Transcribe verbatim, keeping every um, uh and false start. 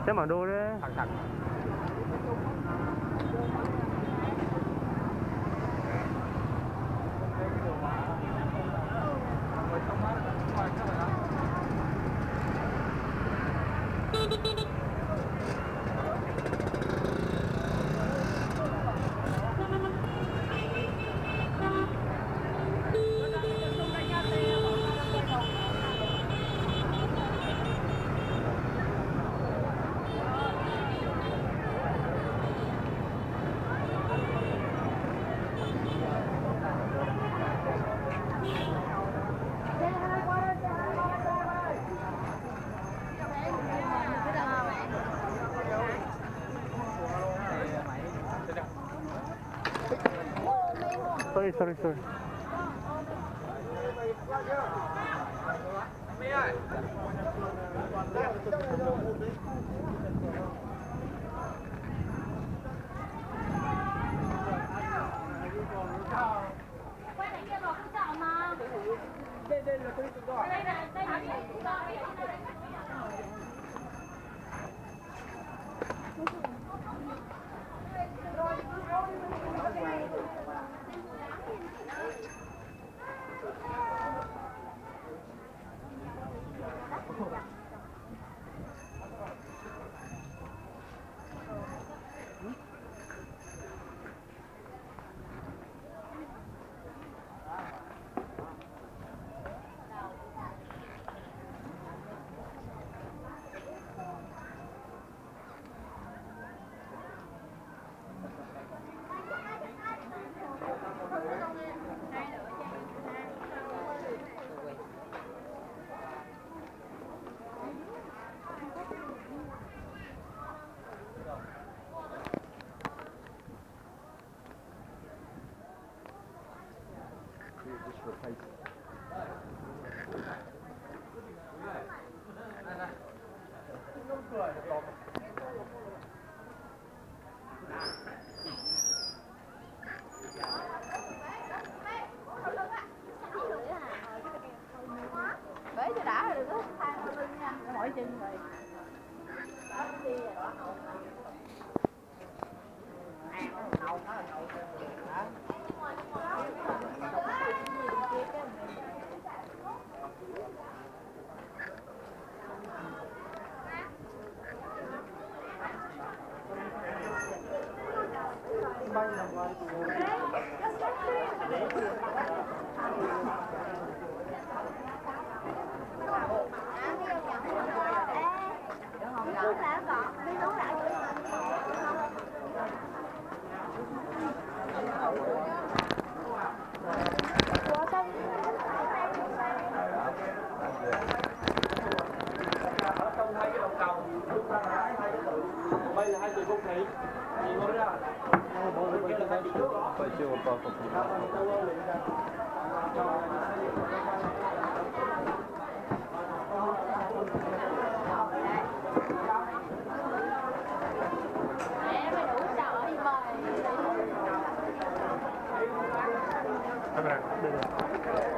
Xem bản đồ đấy. Thẳng thẳng. Sorry, sorry, sorry. Quay này kia rồi không chọn mà. Đây đây là cái tự do. Đây là đây là cái tự do. Bế cho đã rồi, đừng có thang vào lưng nha, mỏi chân rồi. Đó đi rồi đó. Ăn nó nâu, nó là nâu cho người đó. Bay làm qua trong hai cái đầu cầu, bây giờ hai người không thấy gì mới ra. Phải chưa có phục Đây, đây.